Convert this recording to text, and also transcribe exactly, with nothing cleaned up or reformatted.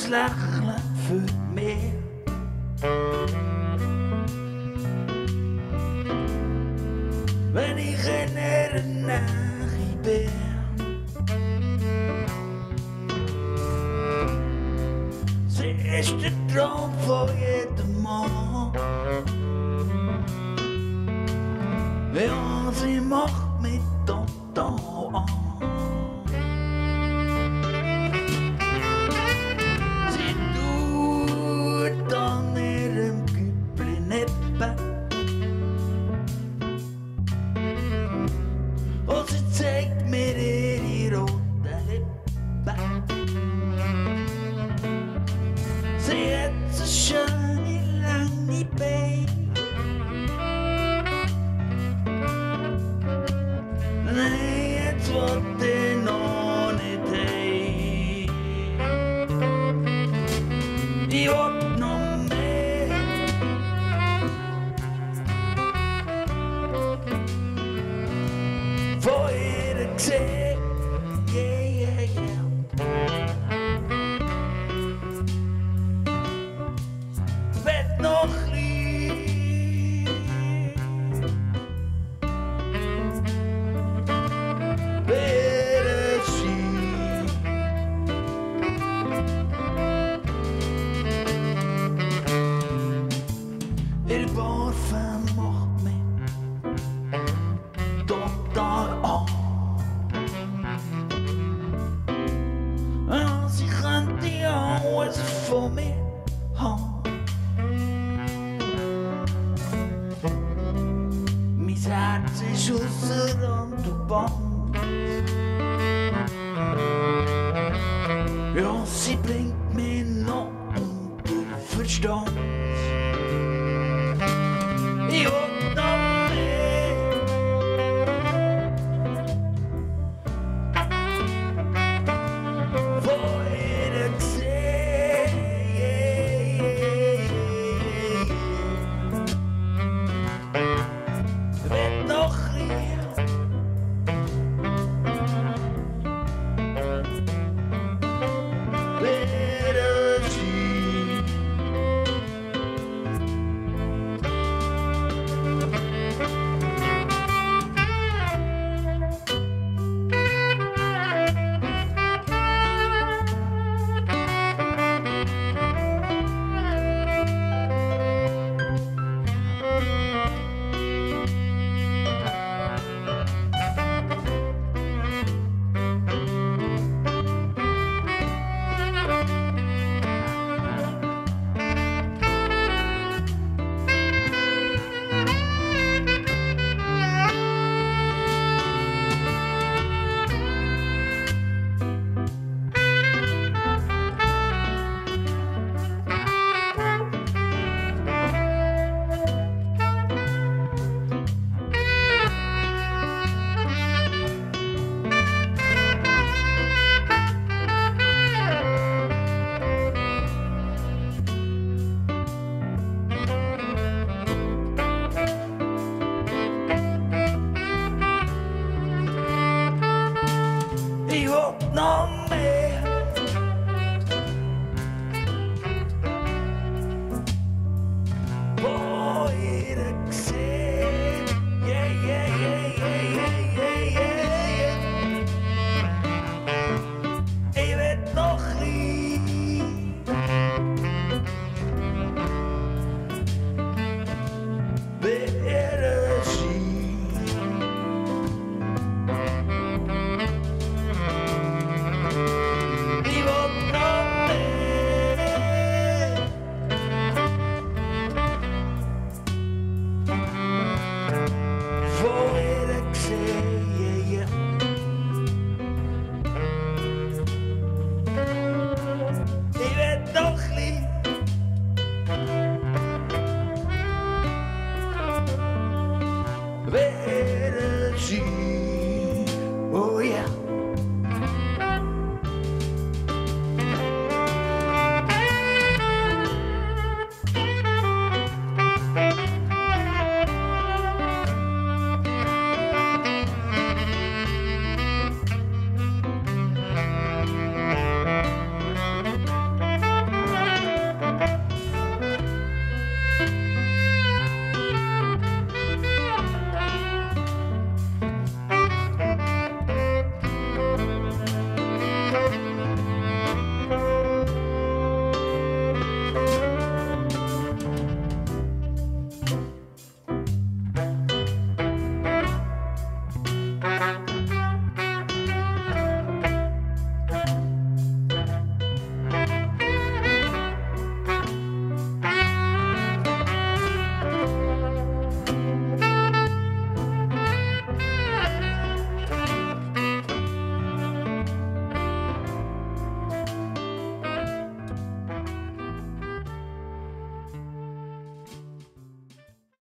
das Lächeln für mich. Wenn ich in ihrer Nähe bin, sie ist der Traum von jedem Mann. Ja, sie macht mich total an. Sie tut an ihrem Küppli nippen und sie zeigt mir ihre roten Lippen. Sie hat so schöne lange Beine. Nein, jetzt wollt ich noch nicht heim. Ich wollt noch mehr. Von ihr gesehen, yeah, yeah, yeah. Werd noch lieb. Better see. Ihr Parfum macht mich total an. Ja, sie könnte alles von mir haben. Mein Herz ist ausser Rand und Band. Ja, sie bringt mich noch unter Verstand. Ich will noch mehr. Von ihr gesehen, yeah, yeah, yeah. Wird noch hier. Better see. Ich will noch mehr. Von ihr gesehen, yeah, yeah, yeah, yeah, yeah, yeah, yeah. Ich werd noch lieb.